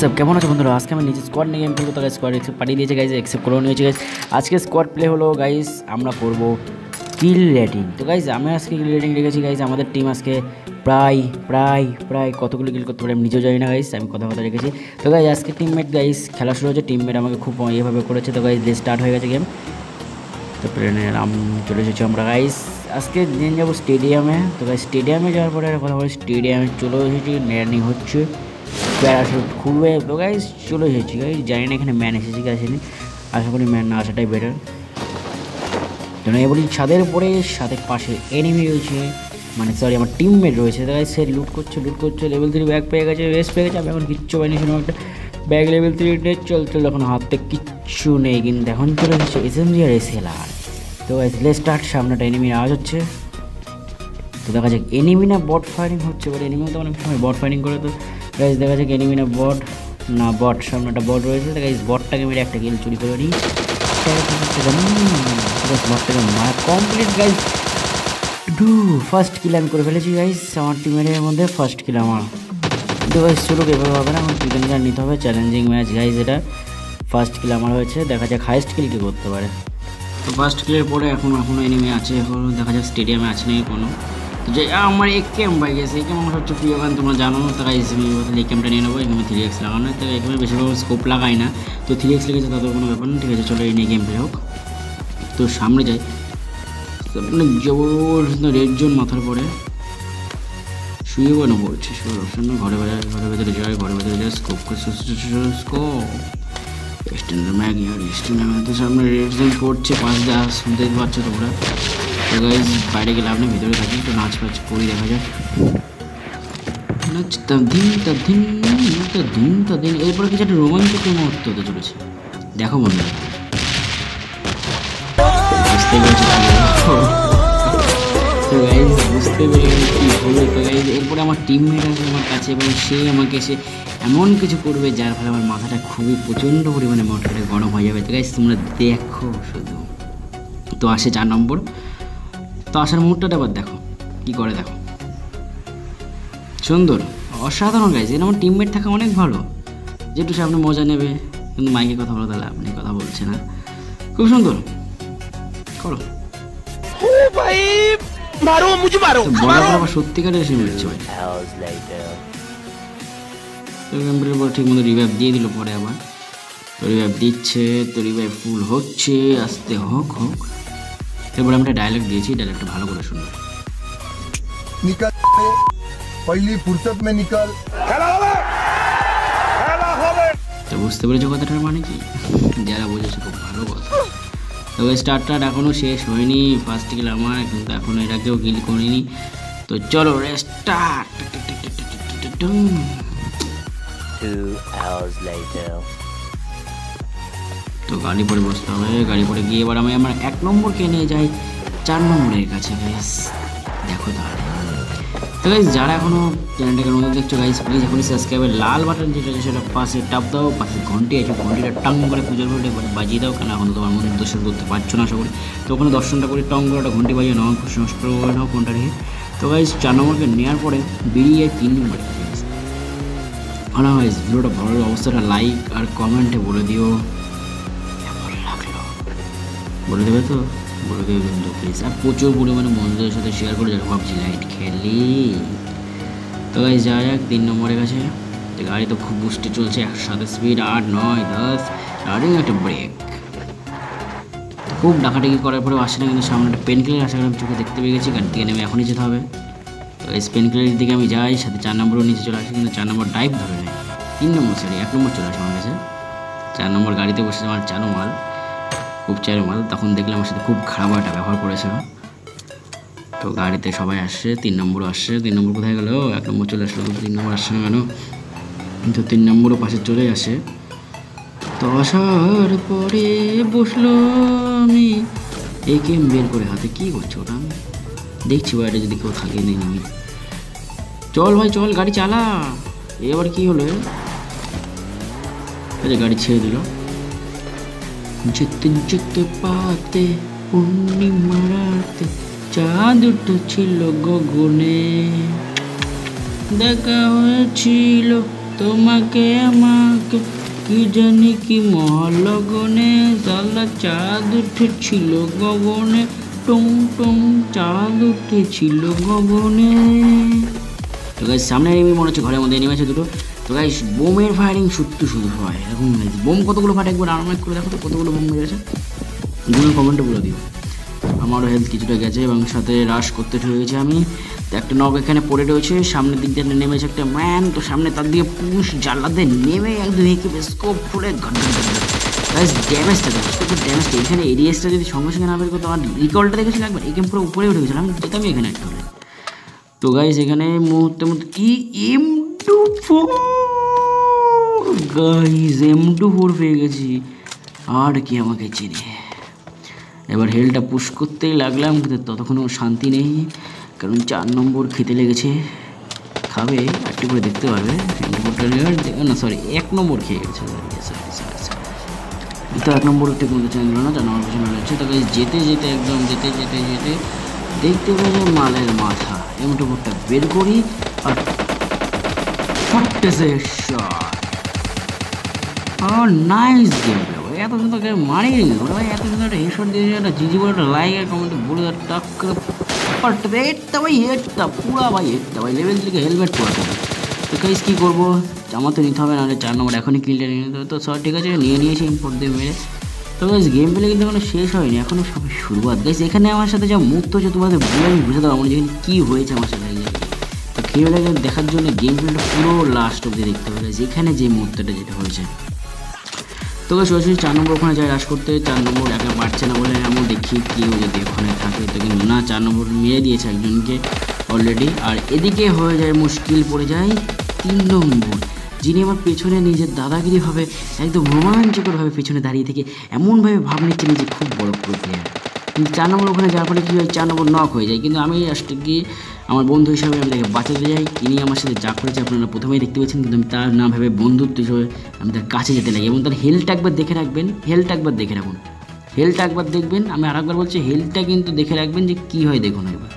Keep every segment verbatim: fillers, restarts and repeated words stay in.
WhatsApp কেমন আছে বন্ধুরা? আজকে আমি নিজে স্কোয়াড নিয়ে গেম খেলবো। তো স্কোয়াড এক্সেপ্ট পাঠিয়ে দিয়েছে গাইজ, অ্যাকসেপ্ট করে নিয়েছে গাইজ। আজকে স্কোয়াড প্লে হলো গাইজ, আমরা করবো কিল রেটিং। তো গাইজ আমি আজকে কিল রেটিং রেখেছি গাইজ। আমাদের টিম আজকে প্রায় প্রায় প্রায় কতগুলো কিল করতে পারে আমি নিজেও জানি না গাইজ, আমি কথা কথা রেখেছি। তো গাইজ আজকে টিমমেট গাইজ খেলা শুরু হচ্ছে, টিমমেট আমাকে খুব ইয়েভাবে করেছে। তো গাইজ ডে স্টার্ট হয়ে গেছে গেম। তো প্লেনে নাম চলে এসেছি আমরা গাইজ। আজকে দিন যাবো স্টেডিয়ামে। তো গাইজ স্টেডিয়ামে যাওয়ার পরে কথা বলি, স্টেডিয়ামে চলে এসেছি, ল্যান্ডিং হচ্ছে, প্যারাশুট খুলবে। তো গাইজ চলে এসেছি গাইজ, জানি না এখানে ম্যান এসেছি কি আসেনি, আশা করি ম্যান না আসাটাই বেটার। যেন এ বলি ছাদের উপরে সাথে পাশে এনিমি রয়েছে, মানে সরি আমার টিমমেট রয়েছে। তো গাইজ সে লুট করছে লুট করছে লেভেল থ্রি ব্যাগ পেয়ে গেছে, রেস্ট পেয়ে গেছে। আমি এখন কিচ্ছু পাইনি, শুনে একটা ব্যাগ লেভেল থ্রি চল চল, এখন হাতে কিচ্ছু নেই, কিন্তু এখন চলে এসেছে এস এম জি আর এস এল আর। তো গাইজ লেট স্টার্ট। সামনেটা এনিমির আওয়াজ হচ্ছে, তো দেখা যাক এনিমি না বট ফায়ারিং হচ্ছে। বলে এনিমিও তো অনেক সময় বট ফায়ারিং করে। তো গাইজ দেখা যাক এনিমি না বট, না বট, সামনে একটা বট রয়েছে। তো গাইজ বটটাকে মেরে একটা কিল চুরি করে নিই। বটটাকে মারা কমপ্লিট গাইজ। ডু ফার্স্ট কিল আমি করে ফেলেছি গাইজ, আমার টিমের মধ্যে ফার্স্ট কিল আমার। তো গাইজ চলুক, এভাবে হবে না, আমার চিকেন গান নিতে হবে। চ্যালেঞ্জিং ম্যাচ গাইজ এটা। ফার্স্ট কিল আমার হয়েছে, দেখা যাক হাইস্ট কিল কী করতে পারে। তো ফার্স্ট কিলের পরে এখন এখনও এনিমি আছে, এখন দেখা যাক স্টেডিয়ামে আছে নাকি কোনো। তো যে আমার এক ক্যাম্প পাই গেছে, এই ক্যাম্প আমার সবচেয়ে প্রিয় গান, তোমরা জানো। তো গাইজ আমি এই ক্যাম্পটা নিয়ে নেবো। এখানে থ্রি এক্স লাগানো, তো এখানে বেশিরভাগ স্কোপ লাগাই না, তো থ্রি এক্স লেগেছে তাদের কোনো ব্যাপার না। ঠিক আছে চলো এই নিয়ে গেম প্লে হোক। তো সামনে যাই, মানে জবরদস্ত রেড জোন মাথার পরে শুয়ে কেন পড়ছে, শুয়ে অপশন না, ঘরে ভেতরে ঘরের ভেতরে যায়, ঘরের ভেতরে যায়, স্কোপ স্কোপ স্ট্যান্ডার্ড ম্যাগ ইয়ার স্ট্যান্ডার্ড। তো সামনে রেড জোন পড়ছে, পাঁচ দা শুনতে পাচ্ছ তোমরা। তো গাইজ বাইরে গেলে আপনি ভিতরে থাকি, তো নাচ ফাচ করি, দেখা যাক। নাচ দিন তা দিন তা দিন তা দিন। এরপরে কিছু একটা রোমাঞ্চক মুহূর্ত হতে চলেছে, দেখো বন্ধু। বুঝতে পেরেছি তো গাইজ, বুঝতে পেরে কী হলো। তো গাইজ এরপরে আমার টিমমেট আসবে আমার কাছে, এবং সে আমাকে সে এমন কিছু করবে যার ফলে আমার মাথাটা খুবই প্রচণ্ড পরিমাণে মোটরটা গরম হয়ে যাবে। তো গাইজ তোমরা দেখো শুধু। তো আসে চার নম্বর। তো আসার মুহূর্তটা আবার দেখো কী করে, দেখো সুন্দর অসাধারণ গাইজ। এর আমার টিমমেট থাকা অনেক ভালো, যেটু সামনে মজা নেবে, কিন্তু মাইকে কথা বলো তাহলে আপনি কথা বলছে না। খুব সুন্দর করো ভাই, মারো মুঝে মারো, বড় বড় সত্যিকারের এসে মিলছে ভাই। তো গেমপ্লের পর ঠিক মতো রিভাইভ দিয়ে দিল পরে আবার। তো রিভাইভ দিচ্ছে, তো রিভাইভ ফুল হচ্ছে, আস্তে হোক হোক। এরপরে আমরা ডায়লগ দিয়েছি, ডায়লগটা ভালো করে শুনো। निकल पहली फुर्सत में निकल। তো বুঝতে পেরেছো কথাটার মানে কি? যারা বুঝেছে খুব ভালো কথা। তবে স্টার্টটা এখনও শেষ হয়নি, ফার্স্ট কিল আমার, কিন্তু এখনও এর আগেও কিল করিনি। তো চলো রেস্টার্ট। তো গাড়ি পরে বসতে হবে, গাড়ি পরে গিয়ে এবার আমি আমার এক নম্বরকে নিয়ে যাই চার নম্বরের কাছে গাইস। দেখো তাহলে তো গাইস, যারা এখনও চ্যানেলটাকে নতুন দেখছো গাইস, প্লিজ এখনই সাবস্ক্রাইবের লাল বাটন যেটা আছে সেটা পাশে টাপ দাও, পাশে ঘন্টি আছে, ঘন্টিটা টং করে পুজোর ঘন্টি বাজিয়ে দাও, কেন এখন তোমার মধ্যে দর্শন করতে পারছো না আশা করি। তো ওখানে দর্শনটা করে টং করে একটা ঘন্টি বাজিয়ে নাও, খুশি নষ্ট করে নাও ফোনটা রেখে। তো গাইস চার নম্বরকে নেওয়ার পরে বেরিয়ে তিন নম্বরে ভালো হয়। ভিডিওটা ভালো লাগলে অবস্থাটা লাইক আর কমেন্টে বলে দিও কেমন লাগলো, বলে দেবে তো, বলে দেবে কিন্তু প্লিজ। আর প্রচুর পরিমাণে বন্ধুদের সাথে শেয়ার করে যারা ভাবছি লাইট খেলি। তো গাইস যাওয়া যাক তিন নম্বরের কাছে। গাড়ি তো খুব বুস্টে চলছে, একসাথে স্পিড আট নয় দশ, আর একটা ব্রেক। খুব ডাকাডাকি করার পরেও আসে না, কিন্তু সামনে একটা পেন কিলার আসে, আমি চোখে দেখতে পেয়ে গেছি। গাড়ি থেকে নেমে এখনই যেতে হবে। তো এই পেন কিলারের দিকে আমি যাই, সাথে চার নম্বরও নিচে চলে আসে, কিন্তু চার নম্বর ডাইভ ধরে নেয়। তিন নম্বর সরি এক নম্বর চলে আসে আমার কাছে। চার নম্বর গাড়িতে বসে আমার চারো মাল, খুব চারো মাল। তখন দেখলাম আমার সাথে খুব খারাপ একটা ব্যবহার করেছিল। তো গাড়িতে সবাই আসছে, তিন নম্বরও আসছে। তিন নম্বর কোথায় গেল? এক নম্বর চলে আসলো, তিন নম্বর আসছে না কেন? কিন্তু তিন নম্বরও পাশে চলে আসে। তো আসার পরে বসলো আমি, একে বের করে হাতে কী করছে ওটা আমি দেখছি, বাইরে যদি কেউ থাকে নেই। চল ভাই চল, গাড়ি চালা। এবার কি হলো, গাড়ি ছেড়ে দিল। যেতে যেতে পাতে পূর্ণিমারাতে চাঁদ উঠেছিল গগনে, দেখা হয়েছিল তোমাকে আমাকে কি জানি কি মহালগনে সালা চাঁদ উঠেছিল গগনে টুং টুং চাঁদ উঠেছিল গগনে। তো গাইস সামনে এনিমি মনে হচ্ছে ঘরের মধ্যে এনিমি আছে দুটো। তো গাইস বোমের ফায়ারিং সত্যি শুধু হয় এরকম। বোম কতগুলো ফাটে একবার আরমাইক করে দেখো তো কতগুলো বোম মেরেছে, গুলো কমেন্টে বলে দিও। আমারও হেলথ কিছুটা গেছে এবং সাথে রাশ করতে হয়েছে আমি। তো একটা নক এখানে পড়ে রয়েছে, সামনের দিক দিয়ে নেমেছে একটা ম্যান। তো সামনে তার দিকে পুশ জ্বালাতে নেমে একদম একে স্কোপ খুলে গাইস ড্যামেজটা দেখো, শুধু ড্যামেজটা। এখানে এরিয়াসটা যদি সঙ্গে সঙ্গে না বের করতো, আমার রিকলটা দেখেছিল একবার একে পুরো উপরে উঠে গেছিলাম, যেতামই এখানে একটা হলে। তো গাইস এখানে মুহূর্তের মধ্যে কি M two four guys M two four পেয়ে গেছি, আর কি আমাকে চিনে। এবার হেলটা পুশ করতেই লাগলাম, কিন্তু ততক্ষণও শান্তি নেই, কারণ চার নম্বর খেতে লেগেছে। খাবে একটু করে দেখতে পারবে না, সরি এক নম্বর খেয়ে গেছে। তো এক নম্বর ঠিক মতো চেঞ্জ হলো না, চার নম্বর পেছনে রয়েছে। তো যেতে যেতে একদম যেতে যেতে যেতে দেখতে পাবে মালের মাথা এমটো বোর্ডটা বের করি আর ফটকেছে শট। ও নাইস গেম ভাই, এত সুন্দর গেম মারিয়ে গেল ভাই, এত সুন্দর একটা হেডশট দিয়ে একটা জিজি বলে একটা লাইক আর কমেন্টে বলে দেওয়ার টাক করে ফটবে হেডটা ভাই, হেডটা পুরা ভাই, হেডটা ভাই লেভেল থেকে হেলমেট পরাতে হবে। তো গাইস কী করবো, আমার তো নিতে হবে, নাহলে চার নম্বর এখনই কিলটা নিয়ে নিতে হবে। তো সব ঠিক আছে, নিয়ে নিয়েছি ইম্পোর্ট দিয়ে মেরে। তো গাইস গেম প্লে কিন্তু এখনো শেষ হয়নি, এখনও সব শুরুয়াত। গাইস এখানে আমার সাথে যা মুহূর্ত হচ্ছে তোমাদের বলে আমি বুঝে দেবো আমার যেখানে কী হয়েছে আমার সাথে। তো খেলে দেখার জন্য গেম প্লেটা পুরো লাস্ট অব্দি দেখতে হবে গাইস, এখানে যে মুহূর্তটা যেটা হয়েছে। তো সরাসরি চার নম্বর ওখানে যায় রাশ করতে, চার নম্বর একা পারছে না বলে এমন দেখি কেউ যদি ওখানে থাকে। তো কিন্তু না, চার নম্বর মেরে দিয়েছে একজনকে অলরেডি। আর এদিকে হয়ে যায় মুশকিল, পড়ে যায় তিন নম্বর, যিনি আমার পেছনে নিজের দাদাগিরিভাবে একদম রোমাঞ্চকরভাবে পেছনে দাঁড়িয়ে থেকে এমনভাবে ভাব নিচ্ছে নিজে খুব বড় প্রো প্লেয়ার। কিন্তু চার নম্বর ওখানে যাওয়ার ফলে কী হয়, চার নম্বর নক হয়ে যায়। কিন্তু আমি লাস্টে গিয়ে আমার বন্ধু হিসাবে আমি তাকে বাঁচাতে যাই। তিনি আমার সাথে যা করেছে আপনারা প্রথমেই দেখতে পেয়েছেন, কিন্তু আমি তার না ভেবে বন্ধুত্ব হিসেবে আমি তার কাছে যেতে লাগি। এবং তার হেলথটা একবার দেখে রাখবেন, হেলথটা একবার দেখে রাখুন, হেলথটা একবার দেখবেন। আমি আর একবার বলছি হেলথটা কিন্তু দেখে রাখবেন যে কী হয় দেখুন একবার।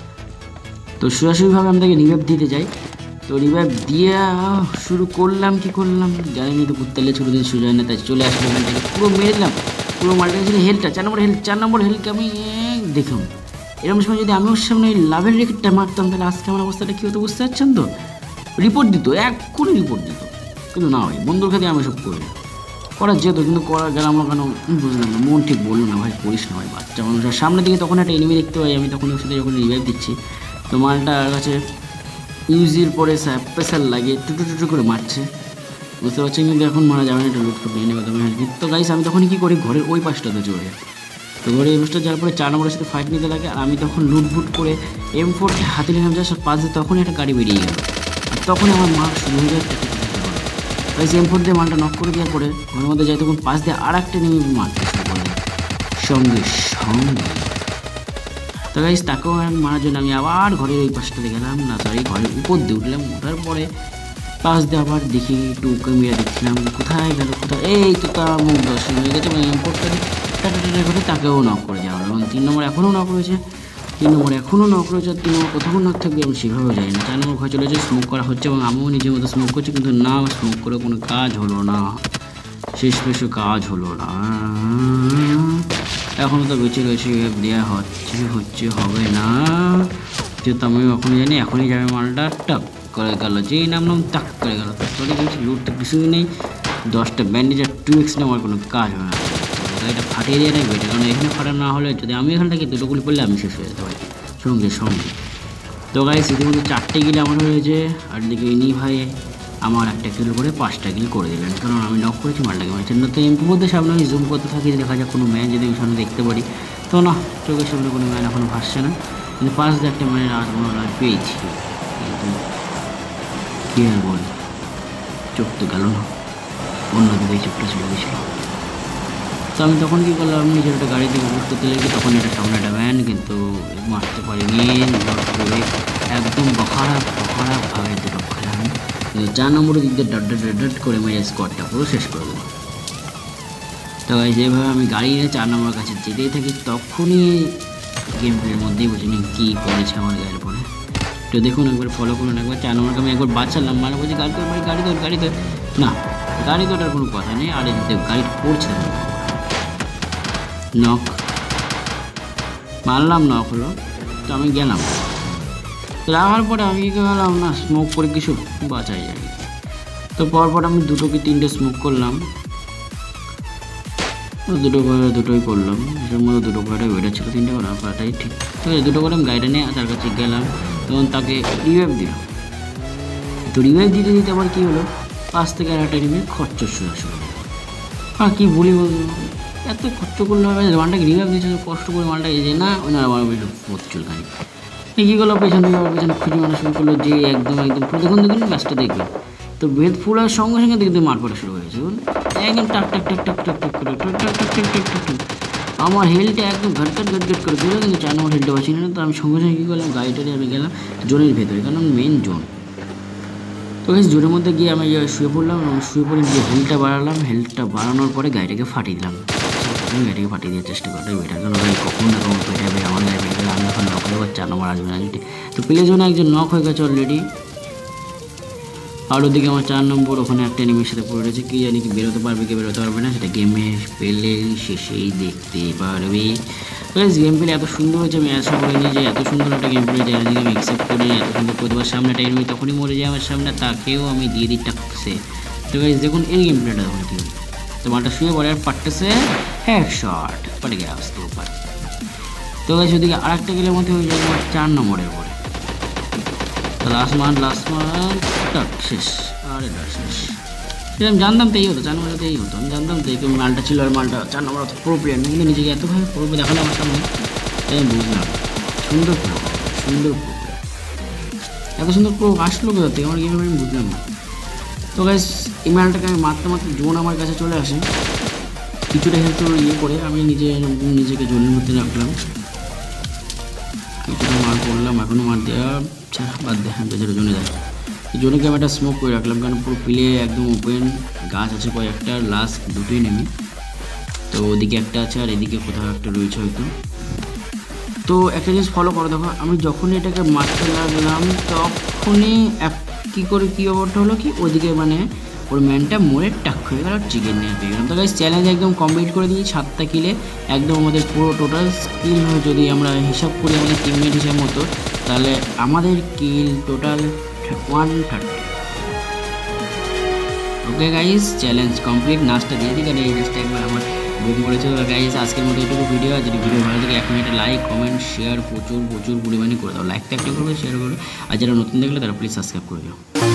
তো সরাসরিভাবে আমি তাকে রিভাইভ দিতে যাই। তো রিভাইভ দিয়ে শুরু করলাম, কী করলাম জানিনি, তো কুত্তালে ছোটো দিন সুযোগ না, তাই চলে আসলো এখান থেকে পুরো মেরে দিলাম। পুরো মাল্টা ছিল হেলথটা, চার নম্বর হেলথ, চার নম্বর হেলথকে আমি দেখলাম। এরকম সময় যদি আমি ওর সামনে ওই লাভের রেকর্ডটা মারতাম, তাহলে আজকে আমার অবস্থাটা কী হতো বুঝতে পারছেন তো। রিপোর্ট দিত, এক করে রিপোর্ট দিত। কিন্তু না ভাই, বন্ধুর খাতে আমি সব করি করার যেত, কিন্তু করা গেলাম না কেন বুঝলাম না, মন ঠিক বললো না ভাই, করিস না ভাই বাচ্চা মানুষের সামনে দিকে। তখন একটা এনিমি দেখতে পাই আমি, তখন ওর সাথে যখন রিভাইভ দিচ্ছি, তো মালটার কাছে ইউজির পরে স্পেশাল লাগে টুটু টুটু করে মারছে, বুঝতে পারছেন। কিন্তু এখন মারা যাবে না, এটা লুট করে নিয়ে নেবে তুমি হেল্প। তো গাইস আমি তখন কী করি, ঘরের ওই পাশটাতে চলে যাই। তো ঘরে এই পাশটা যাওয়ার পরে চার নম্বরের সাথে ফাইট নিতে লাগে, আর আমি তখন লুটফুট করে এম ফোরটা হাতে নিলাম, যা সব পাশ দিয়ে তখনই একটা গাড়ি বেরিয়ে গেল। আর তখন আমার মার শুরু হয়ে যায় গাইস, এম ফোর দিয়ে মালটা নক করে দেওয়ার পরে ঘরের মধ্যে যাই, তখন পাশ দিয়ে আর একটা নেমে মারতে শুরু করে সঙ্গে সঙ্গে। তো গাইস তাকেও মারার জন্য আমি আবার ঘরের ওই পাশটাতে গেলাম, না সরি ঘরের উপর দিয়ে উঠলাম। ওঠার পরে পাশ দিয়ে আবার দেখি একটু ক্যামেরা দেখছিলাম কোথায় গেল কোথায়, এই তো তার মুখ দর্শন হয়ে গেছে। এবং এম্পোর্টটা টাটা টাটা করে তাকেও নক করে দেওয়া হলো। এবং তিন নম্বর এখনও নক রয়েছে, তিন নম্বর এখনও নক রয়েছে। আর তিন নম্বর কতক্ষণ নক থাকবে আমি সেভাবেও যাই না। চার নম্বর ঘরে চলে যায়, স্মোক করা হচ্ছে এবং আমিও নিজের মতো স্মোক করছি, কিন্তু না স্মোক করে কোনো কাজ হলো না, শেষ পেশে কাজ হলো না। এখনও তো বেঁচে রয়েছে, দেওয়া হচ্ছে হচ্ছে হবে না, যেহেতু আমি এখনই জানি এখনই যাবে মালটা টাক করে গেল, যেই নামলাম টাক করে গেল। তারপরে গেছি লুট তো কিছুই নেই, দশটা ব্যান্ডেজ আর টু এক্স নিয়ে আমার কোনো কাজ হবে না। এটা ফাটিয়ে দিয়ে রাখবে, কারণ এখানে ফাটা না হলে যদি আমি এখান থেকে দুটো গুলি পড়লে আমি শেষ হয়ে যেতে পারি সঙ্গে সঙ্গে। তো গাইস ইতিমধ্যে চারটে গিল আমার হয়েছে, আর দিকে ইনি ভাই আমার একটা কিলো করে পাঁচটা কিল করে দিলেন, কারণ আমি নক করেছি মালটাকে মারছি না। তো এমপি মধ্যে সামনে আমি জুম করতে থাকি, দেখা যাক কোনো ম্যান যদি আমি সামনে দেখতে পারি। তো না, চোখের সামনে কোনো ম্যান এখনও ভাসছে না, কিন্তু পাঁচ দিয়ে একটা ম্যানের আজ মনে হয় পেয়েছি, কিন্তু কী আর বল, চোখ তো গেল না, অন্য দিকে চোখটা চলে গেছিল। তো আমি তখন কী করলাম, নিজের একটা গাড়ি থেকে বুঝতে লেগে তখন এটা সামনে একটা ভ্যান, কিন্তু মারতে পারিনি, একদম বখারা বখারা ভাবে দুটো খেলাম। কিন্তু চার নম্বরের দিক দিয়ে ডট ডট ডট ডট করে মেরে স্কোয়াডটা পুরো শেষ করে দিল। তো যেভাবে আমি গাড়ি নিয়ে চার নম্বরের কাছে যেতেই থাকি, তখনই গেম প্লের মধ্যেই বুঝিনি কী করেছে আমার গায়ের পরে। তো দেখুন একবার ফলো করুন, একবার চার নম্বরকে আমি একবার বাঁচালাম, মানে বলছি গাড়ি তো ভাই গাড়ি তো গাড়ি তো না, গাড়ি তো ওটার কোনো কথা নেই। আর এদিকে গাড়ি পড়ছে নক মারলাম, নক হলো। তো আমি গেলাম, রাখার পরে আমি কি গেলাম না স্মোক করে কিছু বাঁচাই যায়। তো পরপর আমি দুটো কি তিনটে স্মোক করলাম, দুটো করে দুটোই করলাম, এটার মধ্যে দুটো করে বেড়ে ছিল, তিনটে করে করাটাই ঠিক। ঠিক আছে, দুটো করে আমি গাড়িটা নিয়ে তার কাছে গেলাম এবং তাকে রিভাইভ দিলাম। তো রিভাইভ দিতে দিতে আবার কী হলো, পাশ থেকে আর একটা রিভাইভ খরচ শুরু শুরু আর কী বলি বলবো, এত খরচ করলে হবে, মালটাকে রিভাইভ দিচ্ছে কষ্ট করে মালটা এই যে না ওনার আমার প্রচুর গাড়ি কী করলো, পেছন থেকে আবার পেছনে খুঁজে মারা শুরু করলো, যে একদম একদম দেখুন দেখুন ম্যাচটা দেখবেন। তো বেদ ফুলার সঙ্গে সঙ্গে দেখতে মার পড়া শুরু হয়েছে, একদম টাক টাক টাক টাক টাক টাক করে টাক টাক টাক টাক টাক টাক টাক আমার হেলটা একদম ঘটঘট ঘটঘট করে দিল, কিন্তু চার নম্বর হেলটা পাচ্ছি না। তো আমি সঙ্গে সঙ্গে কী করলাম, গাড়িটারে আমি গেলাম জোনের ভেতরে, কারণ মেন জোন। তো এই জোনের মধ্যে গিয়ে আমি শুয়ে পড়লাম এবং শুয়ে পড়ে গিয়ে হেলটা বাড়ালাম, হেলটা বাড়ানোর পরে গাড়িটাকে ফাটিয়ে দিলাম। আমি গাড়িটাকে ফাটিয়ে দেওয়ার চেষ্টা করতে বেটার, কারণ গাড়ি কখনো না কখনো পেটে যাবে, আমার গাড়ি পেটে গেলে আমি এখন নক হয়ে যাবো, চার নম্বর আসবে না। তো প্লে জোনে একজন নক হয়ে গেছে অলরেডি, আর ওদিকে আমার চার নম্বর ওখানে একটা এনিমির সাথে পড়ে রয়েছে, কি জানি কি বেরোতে পারবে কি বেরোতে পারবে না, সেটা গেমে পেলে শেষেই দেখতে পারবে। প্লাস গেম প্লে এত সুন্দর হয়েছে, আমি আশা করিনি যে এত সুন্দর একটা গেম প্লে যায়, আমি অ্যাকসেপ্ট করি এত সুন্দর করে দেওয়ার সামনে একটা এনিমি তখনই মরে যায় আমার সামনে, তাকেও আমি দিয়ে দিই টাকছে। তো গাইজ দেখুন এই গেম প্লেটা দেখুন কি তো মালটা শুয়ে পড়ে আর পাটতেছে হ্যাক শট পড়ে গিয়ে আসতে উপর। তো গাইজ ওদিকে আর একটা গেলের মধ্যে হয়ে যাবে চার নম্বরের পরে, লাস্ট মান লাস্ট মান টাক শেষ, আরে শেষ। সেটা আমি জানতাম তো এই হতো, চার নম্বরটা এই হতো, আমি জানতাম তো এই মালটা ছিল, আর মালটা চার নম্বর অত পুরো প্লেয়ার না, কিন্তু নিজেকে এতভাবে পুরো দেখালো আমার সামনে, তাই আমি বুঝলাম সুন্দর পুরো সুন্দর পুরো এত সুন্দর পুরো আসলো কোথা থেকে আমার গেমে, আমি বুঝলাম না। তো গাইস এই মালটাকে আমি মারতে মারতে জোন আমার কাছে চলে আসে, কিছুটা হেল্প ইয়ে করে আমি নিজে নিজেকে জোনের মধ্যে রাখলাম, কিছুটা মার করলাম, এখনও মার দেওয়া বাদ দেয়, হ্যাঁ বেচারা জোনে যায়। জোনকে আমি একটা স্মোক করে রাখলাম, কারণ পুরো প্লে একদম ওপেন, গাছ আছে কয়েকটা, লাস্ট দুটোই নেমে। তো ওদিকে একটা আছে আর এদিকে কোথাও একটা রয়েছে হয়তো। তো একটা জিনিস ফলো করো, দেখো আমি যখনই এটাকে মারতে লাগলাম তখনই কী করে কী ব্যাপারটা হলো কি, ওদিকে মানে ওর ম্যানটা মরে টাক হয়ে গেল, চিকেন নিয়ে পেয়ে গেলাম। তো গাইস চ্যালেঞ্জ একদম কমপ্লিট করে দিই, সাতটা কিলে একদম আমাদের পুরো টোটাল স্কিল যদি আমরা হিসাব করি আমাদের টিমমেট হিসাব মতো, তাহলে আমাদের kill total one thirty. Okay guys challenge complete, নাচটা দিয়ে দিই, কারণ এই নাচটা একবার আমার বুক করেছে। গাইস আজকের মতো এটুকু ভিডিও, আর যদি ভিডিও ভালো থাকে এক মিনিটে লাইক কমেন্ট শেয়ার প্রচুর প্রচুর পরিমাণে করে দাও, লাইকটা একটা করবে শেয়ার করবে, আর যারা নতুন দেখলে তারা প্লিজ সাবস্ক্রাইব করে দাও।